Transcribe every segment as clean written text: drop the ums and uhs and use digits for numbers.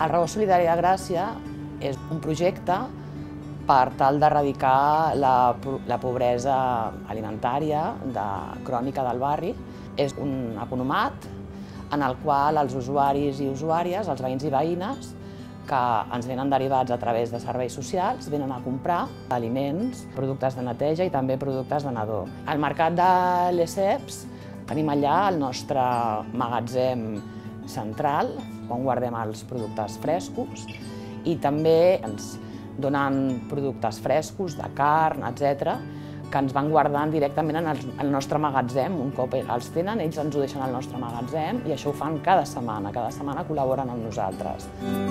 El Rebost Solidari de Gràcia és un projecte per tal d'erradicar la pobresa alimentària crònica del barri. És un economat en el qual els usuaris i usuàries, els veïns i veïnes, que ens venen derivats a través de serveis socials, venen a comprar aliments, productes de neteja i també productes de nadó. Al mercat de Lesseps tenim allà el nostre magatzem central, on guardem els productes frescos, i també ens donen productes frescos, de carn, etc., que ens van guardant directament en el nostre magatzem. Un cop els tenen, ells ens ho deixen al nostre magatzem i això ho fan cada setmana col·laboren amb nosaltres.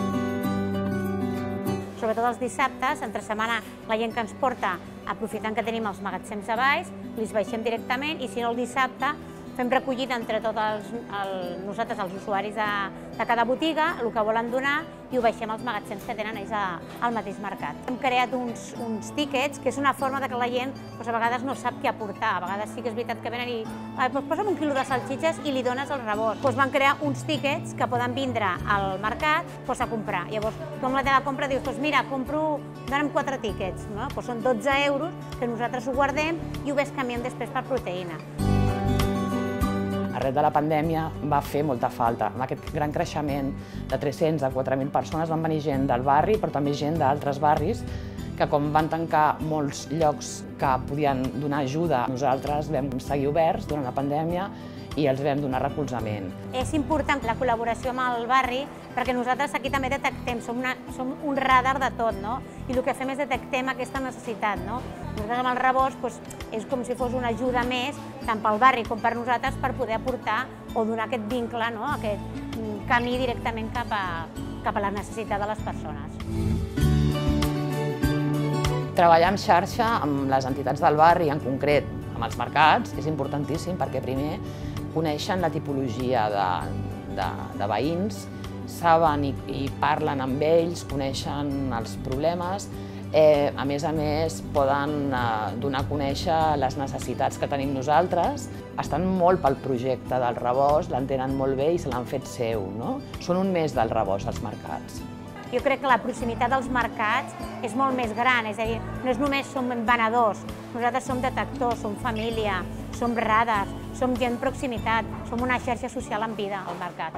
Sobretot els dissabtes, entre setmana, la gent que ens porta, aprofitant que tenim els magatzems a baix, li baixem directament, i si no el dissabte fem recollida entre tots nosaltres, els usuaris de cada botiga, el que volen donar, i ho baixem als magatzems que tenen ells al mateix mercat. Hem creat uns tíquets, que és una forma que la gent a vegades no sap què aportar. A vegades sí que és veritat que venen i posa'm un quilo de salsitxes i li dones el rebost. Van crear uns tíquets que poden vindre al mercat a comprar. Llavors, tu amb la teva compra dius, mira, dona'm 4 tíquets. Són 12 euros que nosaltres ho guardem i ho canviem després per proteïna. Arran de la pandèmia va fer molta falta. Amb aquest gran creixement de 300 a 4.000 persones van venir gent del barri, però també gent d'altres barris, que com van tancar molts llocs que podien donar ajuda, nosaltres vam seguir oberts durant la pandèmia i els vam donar recolzament. És important la col·laboració amb el barri perquè nosaltres aquí també detectem, som un radar de tot, i el que fem és detectem aquesta necessitat. Nosaltres amb el rebost és com si fos una ajuda més, tant pel barri com per nosaltres, per poder aportar o donar aquest vincle, aquest camí directament cap a la necessitat de les persones. Treballar en xarxa amb les entitats del barri, en concret amb els mercats, és importantíssim perquè primer coneixen la tipologia de veïns, saben i parlen amb ells, coneixen els problemes, a més poden donar a conèixer les necessitats que tenim nosaltres. Estan molt pel projecte del rebost, l'entenen molt bé i se l'han fet seu. Són un mes del rebost als mercats. Jo crec que la proximitat dels mercats és molt més gran, és a dir, no és només som venedors, nosaltres som detectors, som família, som radars, som gent proximitat, som una xarxa social en vida al mercat.